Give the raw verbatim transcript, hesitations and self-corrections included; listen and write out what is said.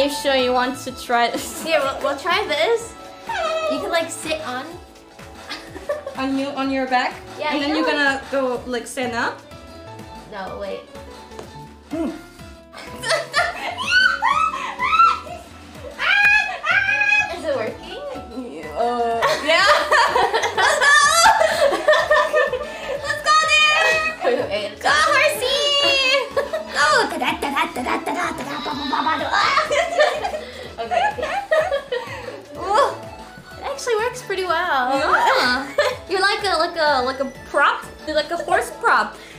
you sure you want to try this? Here, we'll, we'll try this. You can like sit on. on you on your back? Yeah. And then you you're know, gonna go like stand up? No, wait. Hmm. Is it working? Uh, yeah. Let's go! Let's go there! Go, horsey! Go! Okay. Ooh. It actually works pretty well. Yeah. You're like a like a like a prop. You're like a horse prop.